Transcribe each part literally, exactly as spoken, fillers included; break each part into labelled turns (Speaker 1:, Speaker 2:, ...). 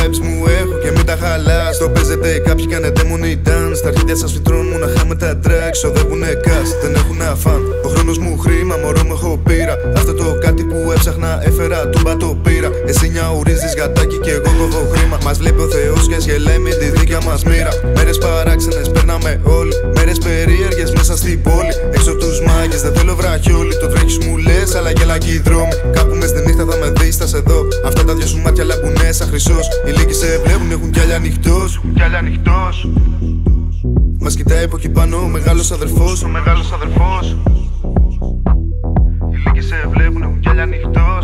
Speaker 1: vibes μου έχω και μην τα χαλάς. Το παίζετε κάποιοι, κάνετε money dance. Τα αρχίδια σας φυτρώνουν μοναχά με τα tracks. Οδεύουνε cast, δεν έχουν αφάν. Ο χρόνος μου χρήμα, μωρό μου έχω πείρα. Αυτό το κάτι που έψαχνα έφερα, τούμπα το πήρα. Εσύ νιαουρίζεις γατάκι και εγώ κόβω χρήμα. Μας βλέπει ο Θεός και γελάει με τη δικιά μας μοίρα. Μέρες παράξενες περνάμε όλοι. Μέρες περίεργες μέσα στην πόλη. Έξω τους μάγκες δεν θέλω βραχιόλι. Το τρέχεις μου λες αλλά γελάκι δρόμοι. Κάπου μες τη νύχτα θα με δεις, θα σε δω. Αυτά τα δυο σου μάτια λαμπουνέ σαν χρυσός. Οι λίγοι σε βλέπουν, έχουν κι άλλοι ανοιχτός. Κι άλλοι ανοιχτός. Μας κοιτάει από εκεί πάνω ο μεγάλος αδερφός. Ο μεγάλος αδερφός. Οι λίγοι σε βλέπουν, έχουν κι άλλοι ανοιχτός.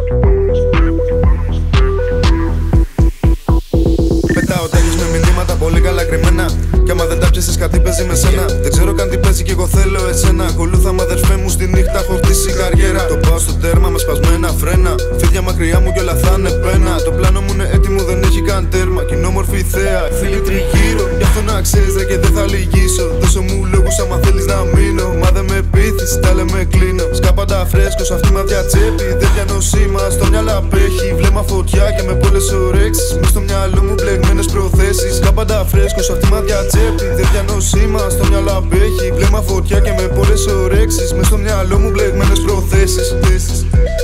Speaker 1: Πετάω τέχνης με μηνύματα πολύ καλά κρυμμένα. Κι άμα δεν τα πιάσεις κάτι παίζει με σένα. Δεν ξέρω καν τι παίζει κι εγώ θέλω εσένα. Ακολούθαμε αδερφέ μου στη νύχτα, έχω χτίσει καριέρα. Το πάω στο τέρμα με σπασμένα φρένα. Φίδια μακριά μου κι όλα θα είναι πένα. Το πλάνο μου είναι έτοιμο, δεν έχει καν τέρμα. Κι είναι όμορφη θέα, φίλοι τριγύρω. Γι' αυτό να ξέρεις ρε και δεν θα λυγίσω. Δώσε μου λόγους άμα θέλεις να μείνω. Μα δεν με πείθεις, τα λέμε κλείνω. Σκάπαντα φρέσκος, αυτή μαδιά τσέπη. Δεν πιάνω σήμα, στο μυαλό απέχει. Βλέμμα φωτιά και με πολλές ωρέξεις. Μες στο μυαλό μου μπλεγμένες προθέσεις. Σκάπαντα φρέσκος, αυτή μαδιά τσέπη. Δεν πιάνω σήμα, στο μυαλό απέχει. Βλέμμα φωτιά και με πολλές ωρέξεις. Μες στο μυαλό μου μπλεγμένες προθέσεις.